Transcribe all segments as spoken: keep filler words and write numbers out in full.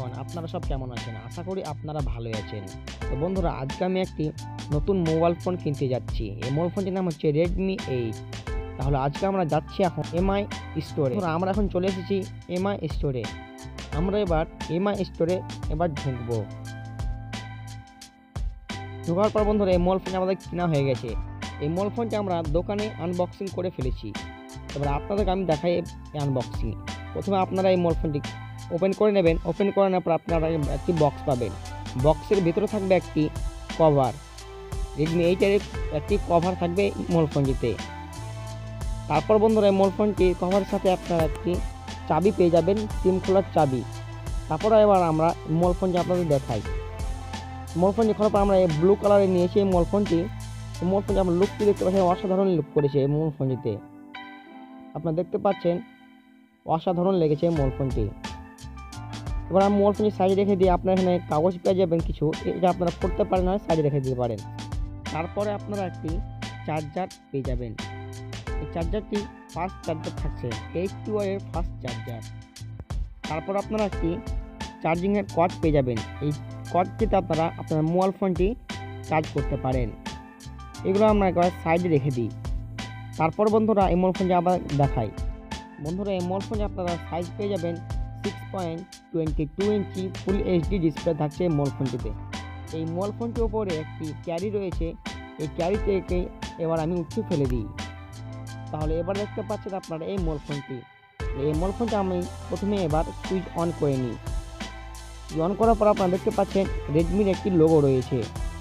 Everyone, আপনারা সব কেমন আছেন? আশা করি আপনারা ভালোই আছেন। তো বন্ধুরা, আজকে আমি একটি নতুন মোবাইল ফোন কিনতে যাচ্ছি। এই মোবাইল ফোনটির নাম হচ্ছে রেডমি এইট। তাহলে আজকে আমরা যাচ্ছি এখন এমআই স্টোরে। আমরা এখন চলে এসেছি এমআই স্টোরে। আমরা এবার এমআই স্টোরে এবার ঢুকবো। ঢোকার পর বন্ধুরা, এই মোবাইল ফোনটি আমাদের কেনা হয়ে গেছে। এই মোবাইল ফোনটি আমরা দোকানে আনবক্সিং করে ফেলেছি। এবার আপনাদেরকে আমি দেখাই এই আনবক্সিং। প্রথমে আপনারা এই মোবাইল ফোনটি ওপেন করে নেবেন। ওপেন করে নেওয়ার পর আপনারা একটি বক্স পাবেন। বক্সের ভিতরে থাকবে একটি কভার, রেডমি এইটের একটি কভার থাকবে মোবাইল ফোনটিতে। তারপর বন্ধুরা, এই মোবাইল ফোনটি কভারের সাথে আপনারা একটি চাবি পেয়ে যাবেন, সিম খোলার চাবি। তারপরে এবার আমরা মোবাইল ফোনটি আপনাদের দেখাই। মোবাইল ফোনটি খোলার পর আমরা এই ব্লু কালারে নিয়েছি এই মোবাইল ফোনটি। এই মোবাইল ফোনটি আমরা লুকটি দেখতে পাচ্ছেন, অসাধারণ লুক করেছে এই মোবাইল ফোনটিতে। আপনারা দেখতে পাচ্ছেন অসাধারণ লেগেছে মোবাইল ফোনটি। এবার আমি মোবাইল ফোনটি সাইডে রেখে দিয়ে আপনার এখানে কাগজ পেয়ে যাবেন কিছু, এটা আপনারা পড়তে পারেন, না সাইডে রেখে দিতে পারেন। তারপরে আপনারা একটি চার্জার পেয়ে যাবেন। এই চার্জারটি ফাস্ট চার্জার থাকছে, এইট টু এর ফাস্ট চার্জার। তারপর আপনারা একটি চার্জিংয়ের কর্ড পেয়ে যাবেন। এই কর্ডটিতে আপনারা আপনার মোবাইল ফোনটি চার্জ করতে পারেন। এগুলো আমরা একবার সাইডে রেখে দিই। তারপর বন্ধুরা, এই মোবাইল ফোনটি আবার দেখাই। বন্ধুরা, এই মোবাইল ফোনটি আপনারা সাইজ পেয়ে যাবেন six point twenty two inch full HD display থাকছে এই মোবাইল ফোনটিতে। এই মোবাইল ফোনটির ওপরে একটি ক্যারি রয়েছে। এই ক্যারি থেকে এবার আমি উঠে ফেলে দিই। তাহলে এবার দেখতে পাচ্ছেন আপনারা এই মোবাইল ফোনটি। এই মোবাইল ফোনটা আমি প্রথমে এবার সুইচ অন করে নিই। অন করার পর আপনারা দেখতে পাচ্ছেন রেডমির একটি লোগো রয়েছে।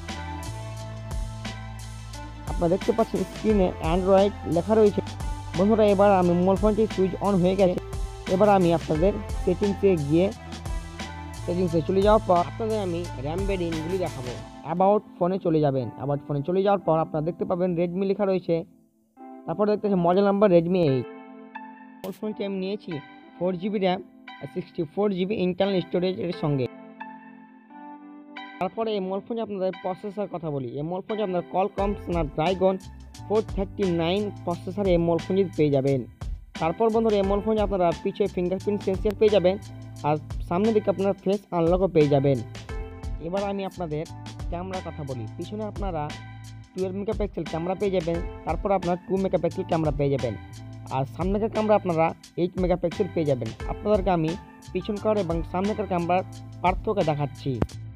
আপনারা দেখতে পাচ্ছেন স্ক্রিনে অ্যান্ড্রয়েড লেখা রয়েছে। বন্ধুরা, এবার আমি মোবাইল ফোনটি সুইচ অন হয়ে গেছে। এবার আমি আপনাদের সেটিংসে গিয়ে সেটিংসে চলে যাওয়ার পর আপনাদের আমি র্যাম ভেরিয়েন্টগুলি দেখাবো। অ্যাবাউট ফোনে চলে যাবেন। অ্যাবাউট ফোনে চলে যাওয়ার পর আপনারা দেখতে পাবেন রেডমি লেখা রয়েছে। তারপর দেখতে পাচ্ছেন model number Redmi eight. Mobile ফোনটি আমি নিয়েছি ফোর জিবি র্যাম আর সিক্সটি ফোর জিবি ইন্টারনাল স্টোরেজের সঙ্গে। তারপরে এই মোবাইল ফোনে আপনাদের প্রসেসর কথা বলি। এই মোবাইল ফোনটি আপনার Qualcomm Snapdragon four thirty nine processor এই মোবাইল ফোনটি পেয়ে যাবেন। তারপর বন্ধুরা, এই মোবাইল ফোনে আপনারা পিছিয়ে ফিঙ্গারপ্রিন্ট সেন্সর পেয়ে যাবেন আর সামনের দিকে আপনারা ফেস আনলকও পেয়ে যাবেন। এবার আমি আপনাদের ক্যামেরার কথা বলি। পিছনে আপনারা টুয়েলভ মেগাপিক্সেল ক্যামেরা পেয়ে যাবেন। তারপর আপনার টু মেগাপিক্সেল ক্যামেরা পেয়ে যাবেন। আর সামনেকার ক্যামেরা আপনারা এইট মেগাপিক্সেল পেয়ে যাবেন। আপনাদেরকে আমি পিছনকার এবং সামনেকার ক্যামেরার পার্থক্য দেখাচ্ছি।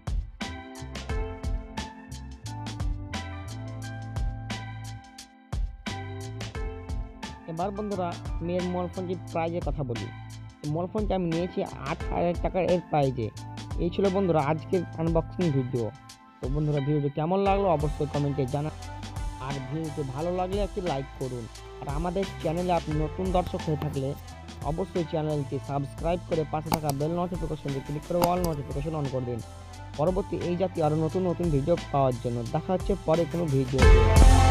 এবার বন্ধুরা, আমি এর মোবাইল ফোনটির প্রাইজের কথা বলি। এই মোবাইল ফোনটি আমি নিয়েছি আট হাজার টাকার এর প্রাইজে। এই ছিল বন্ধুরা আজকের আনবক্সিং ভিডিও। তো বন্ধুরা, ভিডিওটি কেমন লাগলো অবশ্যই কমেন্টে জানান। আর ভিডিওটি ভালো লাগলে একটি লাইক করুন। আর আমাদের চ্যানেলে আপনি নতুন দর্শক হয়ে থাকলে অবশ্যই চ্যানেলটি সাবস্ক্রাইব করে পাশে থাকা বেল নোটিফিকেশনটি ক্লিক করে অল নোটিফিকেশন অন করে দিন পরবর্তী এই জাতীয় আরও নতুন নতুন ভিডিও পাওয়ার জন্য। দেখা হচ্ছে পরে কোনো ভিডিও।